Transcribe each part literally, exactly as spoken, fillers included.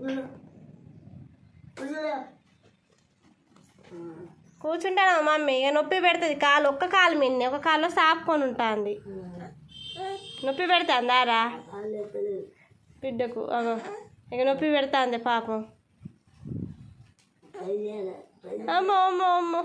కూర్చుంటాను మమ్మీ. ఇక నొప్పి పెడుతుంది కాలు, ఒక్క కాలు మిన్ని ఒక కాల్లో సాపుకొని ఉంటుంది. నొప్పి పెడుతుందారా బిడ్డకు? ఇక నొప్పి పెడుతుంది పాపం. అమ్మో అమ్మో అమ్మో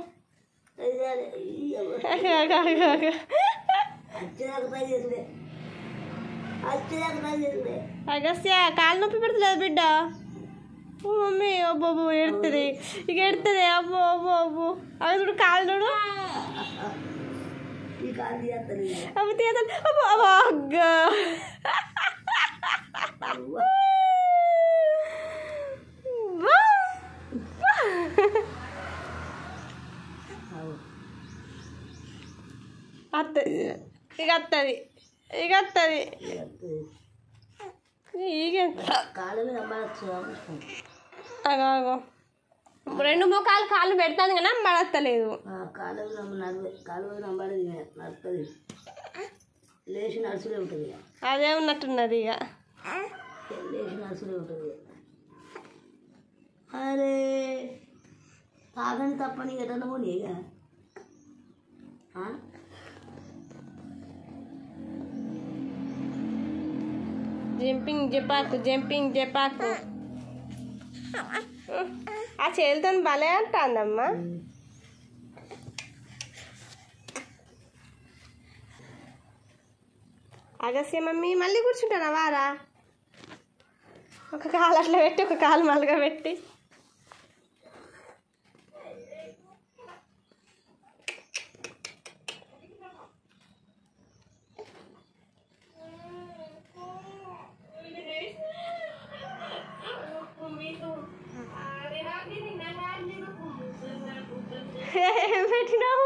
అగస్య కాలు నొప్పి పెడతలేదు బిడ్డ. మమ్మీ అబ్బో ఎడుతుంది, ఇక ఎడుతుంది. అబ్బో అబ్బో అబ్బో అవి చూడు కాలు చూడు. అవి తీయాలి. అబ్బో అబ్బో అగ్గా వస్తుంది ఇక వస్తుంది ఇక వస్తుంది అగో రెండు మోకాలు కాళ్ళు పెడతాను కానీ మడతలేదు. అదే ఉన్నట్టున్నది ఇక. అరే తాగని తప్పని ఎటన్నా పోనీ ఇక. జంపింగ్ జపాకు జంపింగ్ జపాకు ఆ చేతులతో భలే అంటుందమ్మా. అగస్య మమ్మీ మళ్ళీ కూర్చుంటానా వారా? ఒక కాలు అట్లా పెట్టి ఒక కాలు మళ్ళగా పెట్టి పెట్టినావు.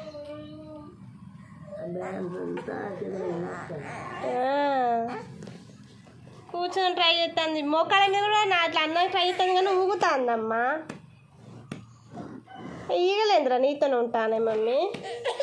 కూర్చొని ట్రై చేస్తుంది. మోకాల మీద కూడా నా అట్లా అన్నం ట్రై చేస్తుంది కానీ ఊగుతుందమ్మా. ఈగలేంద్రా నీతోనే ఉంటానే మమ్మీ.